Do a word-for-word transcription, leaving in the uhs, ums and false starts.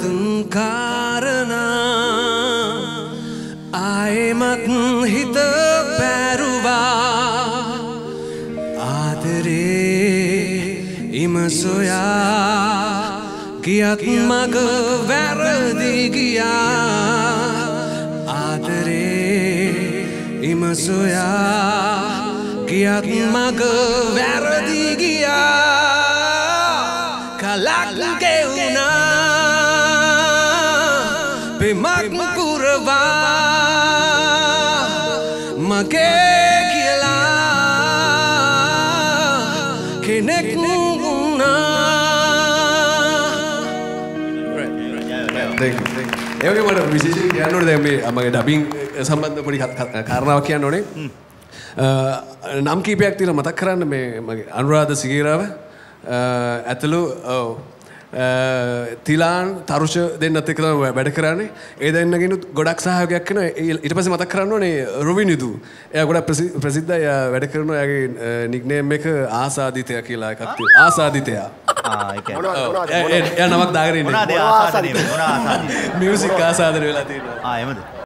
තුන් කාරණා ආයෙමත් හිත පැරුවා ආදරේ ඉම සොයා ගියත් මග වැරදි ගියා ආදරේ ඉම සොයා ගියත් මග වැරදි ගියා කලක් ගෙවුනා පෙමක් පුරවා මගේ කියලා කෙනෙක් ඒවගේ මට විශේෂයෙන් කියන්න ඕනේ දැන් මේ මගේ ඩබින් සම්බන්ධ පොඩි කාරණාවක් කියන්න ඕනේ. නම් කීපයක් තියෙනවා මතක් කරන්න මේ මගේ අනුරාධ සිගේරාව ඇතුළු තිලාන් තරුෂ දෙන්නත් එක්ක තමයි වැඩ කරන්නේ. ඒ දෙන්නගෙනුත් ගොඩක් සහයෝගයක් කරනවා. ඊට පස්සේ මතක් කරන්න ඕනේ රොවිනිදු. එයා ගොඩක් ප්‍රසිද්ධයි. එයා වැඩ කරනවා. එයාගේ නික්නේම් එක ආසාදිතයා කියලා එකක් තියෙනවා. ආසාදිතයා. ආ ඒ කියන්නේ එයා නමක් දාගෙන ඉන්නේ. මොනවාද ආසාදනය මොනවා ආසාදනය මියුසික් ආසාදනය වෙලා තියෙනවා. ආ එහෙමද?